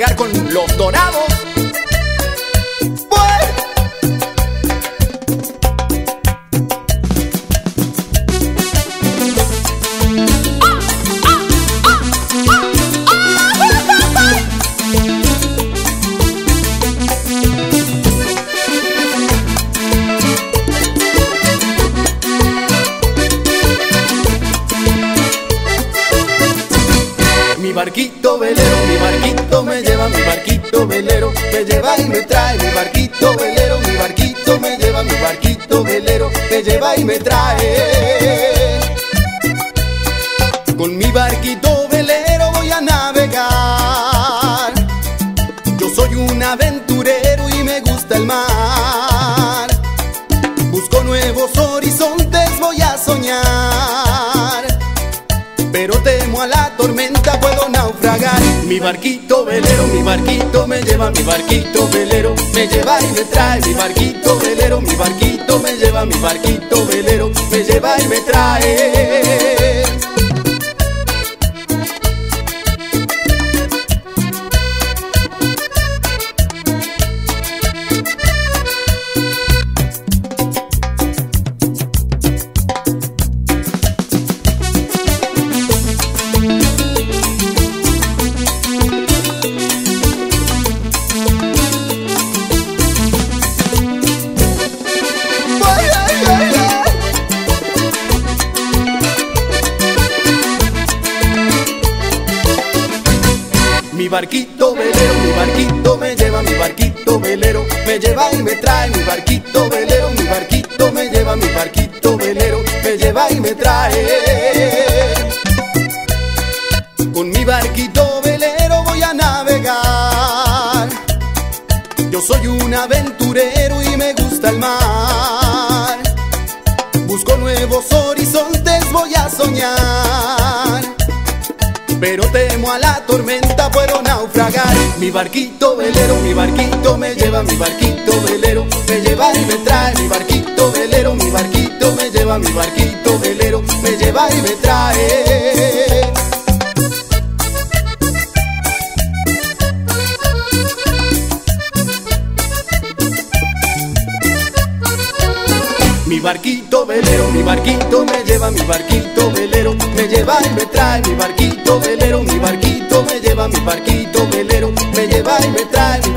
navegar con los dorados. Mi barquito velero me lleva, mi barquito velero me lleva y me trae. Mi barquito velero me lleva, mi barquito velero me lleva y me trae. Con mi barquito velero voy a navegar. Yo soy un aventurero y me gusta el mar. Busco nuevos horizontes, voy a soñar, pero temo a la tormenta, puedo naufragar. Mi barquito velero me lleva, mi barquito velero me lleva y me trae. Mi barquito velero me lleva, mi barquito velero me lleva y me trae. Mi barquito velero me lleva, mi barquito velero me lleva y me trae. Mi barquito velero me lleva, mi barquito velero me lleva y me trae. Con mi barquito velero voy a navegar. Yo soy un aventurero y me gusta el mar. Busco nuevos horizontes, voy a soñar, pero temo a la tormenta, puedo naufragar. Mi barquito velero me lleva, mi barquito velero me lleva y me trae. Mi barquito velero me lleva, mi barquito velero me lleva y me trae. Mi barquito velero me lleva, mi barquito velero me lleva y me trae. Mi barquito velero me lleva, mi barquito velero me lleva y me trae.